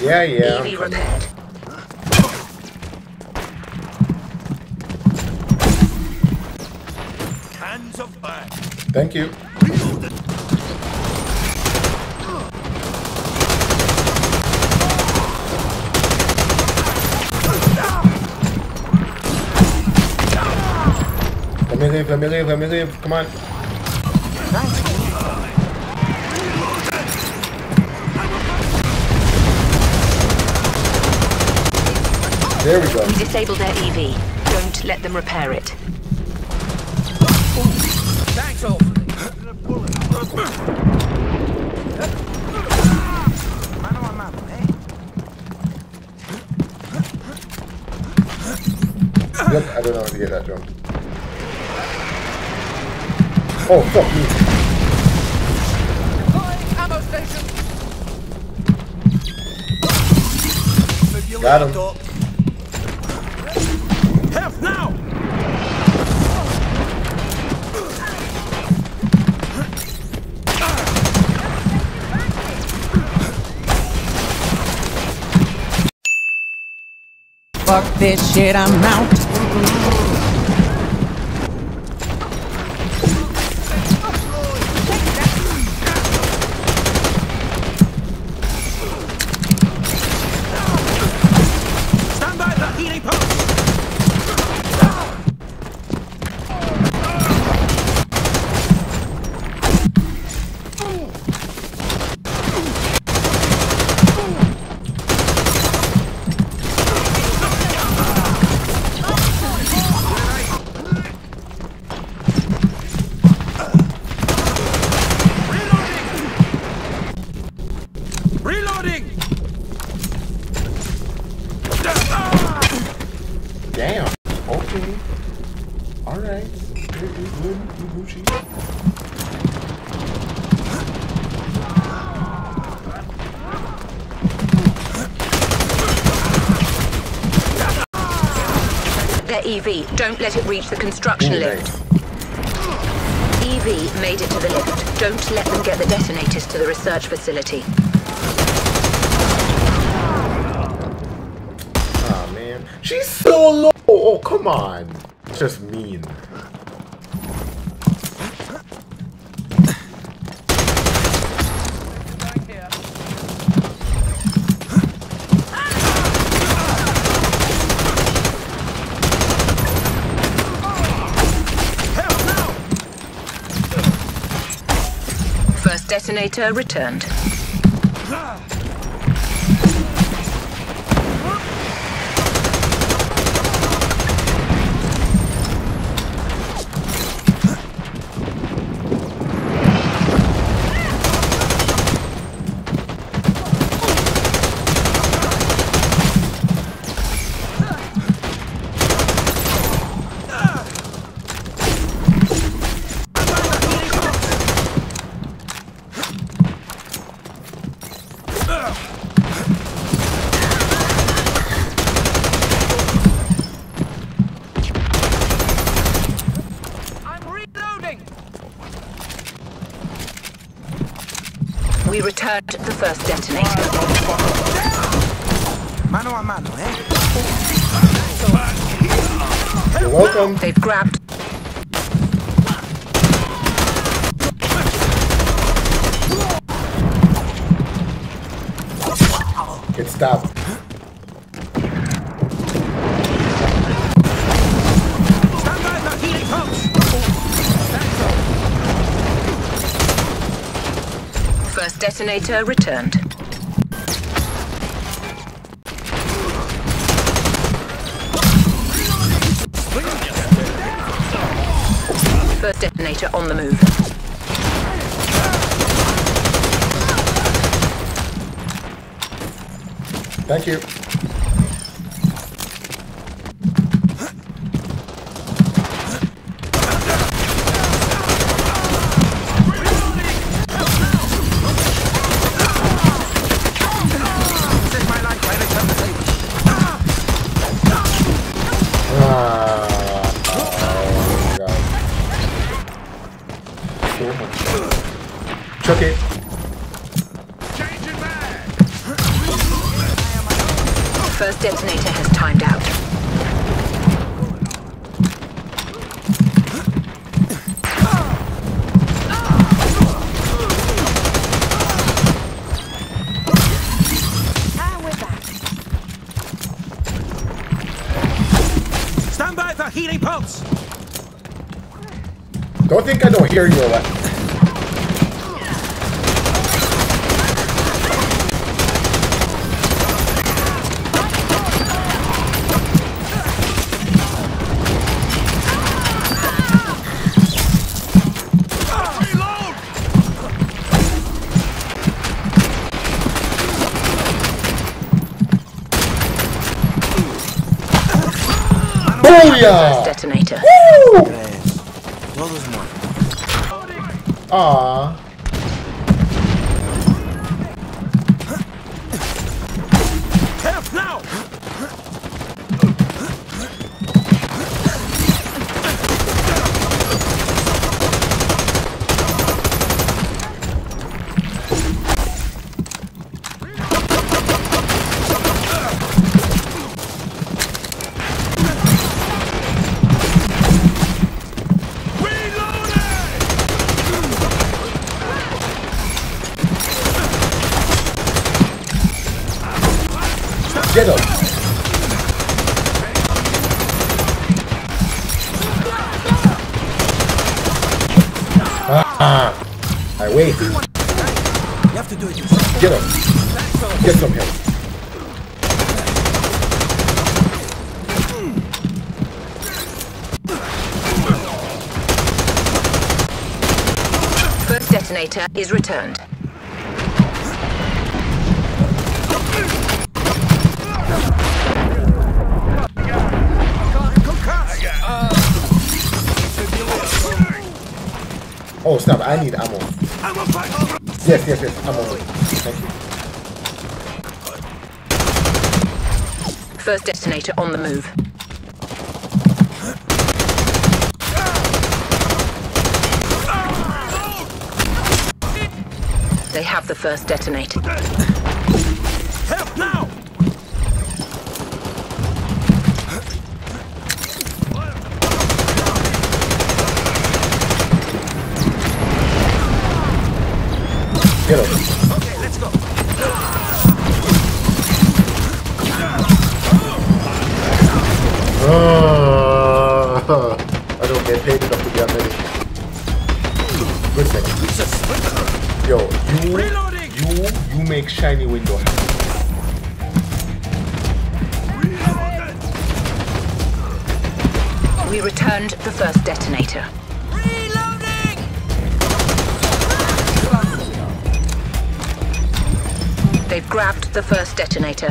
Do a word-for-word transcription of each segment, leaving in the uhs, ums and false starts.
Yeah, yeah. E V repaired. Hands of back. Thank you. Let me leave, let me leave, let me leave. Come on. There we go. We disabled their E V. Don't let them repair it. Thanks, awfully. Mano a mano, eh? Yep, I don't know how to get that jump. Oh, fuck me. Ammo station. Got him. Help now! Fuck this shit, I'm out. Stand by the healing post! Reloading! Damn. Okay. Alright. You good, you Gucci. Their E V. Don't let it reach the construction Ooh, lift. nice. E V made it to the lift. Don't let them get the detonators to the research facility. Oh man. She's so low. Oh, come on. It's just mean. First detonator returned. We returned the first detonator. Mano a mano, eh? You're welcome. They've grabbed. Get stopped. Stand by the healing post! First detonator returned. First detonator on the move. Thank you. Chuck it. Changing back! detonator has timed out. Stand by for healing pulse. Don't think I don't hear you, Ola. First detonator. Woo! Todos muertos. Aww. Help now! Get him! Ah! I wait. You have to do it yourself. Get him! Get some help. First detonator is returned. Oh snap, I need ammo. Yes, yes, yes, ammo. Thank you. First detonator on the move. They have the first detonator. Help now! Get him. Okay, let's go. Uh, I don't get paid enough to get many. Good second. Yo, you, you, you make shiny window happen. We returned the first detonator. They've grabbed the first detonator.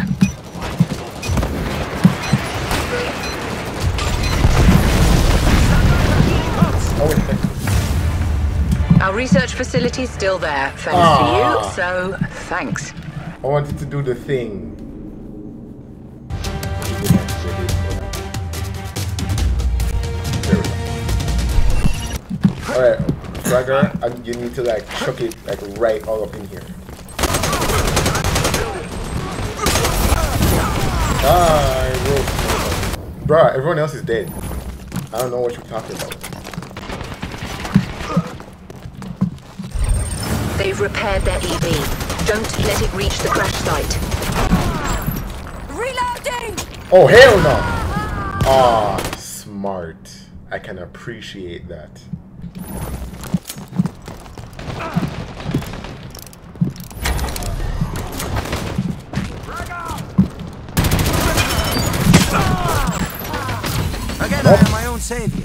Our research facility's still there, thanks Ah. to you, so thanks. I wanted to do the thing. There we go. Alright, Fragger, and you need to like chuck it like right all up in here. Ah, I wrote. Bruh, everyone else is dead. I don't know what you're talking about. They've repaired their E V. Don't let it reach the crash site. Reloading! Oh, hell no! Ah, smart. I can appreciate that. Again, I am my own savior.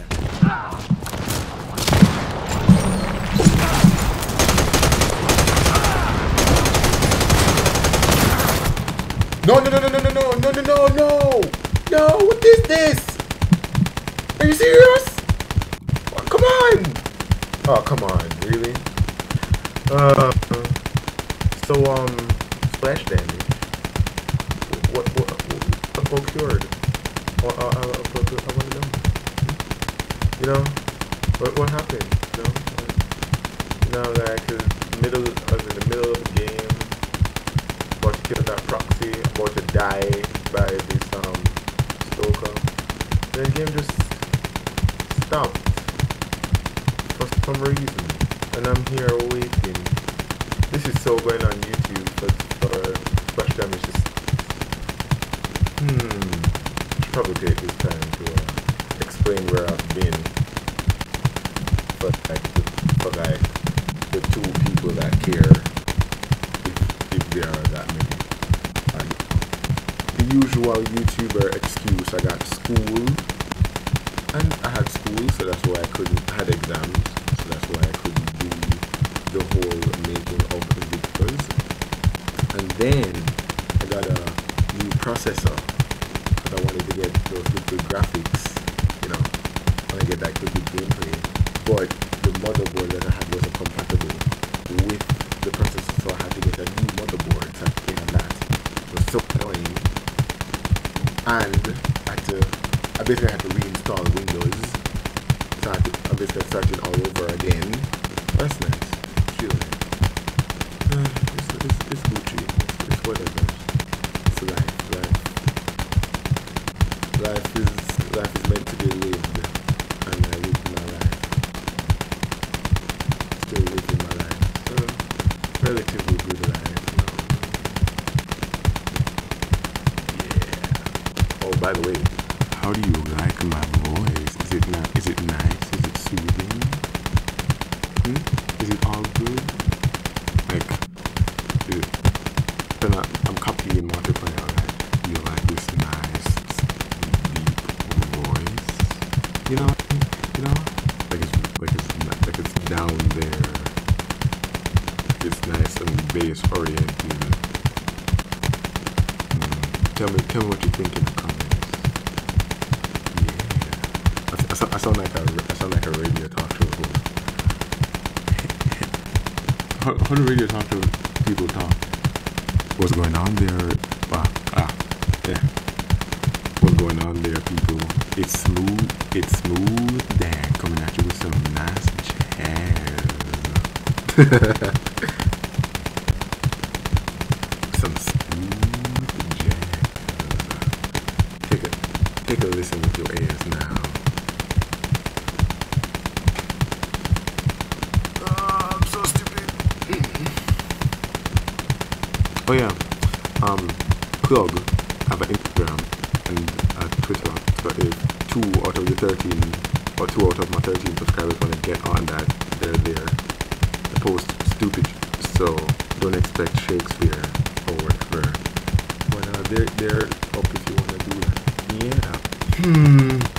No, no, no, no, no, no, no, no, no, no, no! No, what is this? Are you serious? Oh, come on! Oh, come on, really? Uh, so, um, splash damage. What, what, what, what cured? What, uh, uh, what, I want to know. You know, what, what happened? You know, like, you know, like, middle, I was in the middle of the game, about to kill that proxy. about to die by this um Stoker. Then the game just stopped for some reason, and I'm here waiting. This is still going on YouTube for for Splash Damage. Just hmm. Should probably take this time to uh, explain where I've been. But like the, for like the two people that care, if, if there are that many. Like, the usual YouTuber excuse: I got school, and I had school, so that's why I couldn't. I had exams, so that's why I couldn't do the whole making of the videos. And then I got a new processor because I wanted to get those good, good graphics, you know. I want to get that good, good gameplay. But the motherboard that I had wasn't compatible with the processor, so I had to get a new motherboard. So and that was so annoying. And I had to, I basically had to reinstall Windows. So I had to, I basically started all over again. That's nice. Chill. Uh, it's, it's, it's Gucci. It's, it's whatever. It's life. Life. Life is life is meant to be lived, and I live my life. Still living my life. So, relatively good life. You know? Yeah. Oh, by the way, how do you like my voice? Is it not? Is it nice? Is it soothing? Hmm? Is it all good? Like, is it, then I, I'm copying what you're playing. Like, you like this nice, deep voice? You know? You know? Like it's like it's like it's down there. Like it's nice and bass oriented. Mm. Tell me, tell me what you think in the comments. Yeah, I, I, I sound like a I sound like a radio talk show host. how, how do radio talk show people talk? What's going on there? Ah, ah, yeah. What's going on there, people? It's smooth. It's smooth. Dan coming at you with some nice jazz. Some smooth jazz. Take a take a listen with your ears now. Oh, I'm so stupid. Oh yeah. Um, plug. Have an Instagram and a Twitter. So if two out of your thirteen or two out of my thirteen subscribers want to get on that, they're there. I post stupid, so don't expect Shakespeare or whatever. But uh, they're, they're up if you want to do that. Yeah. Hmm.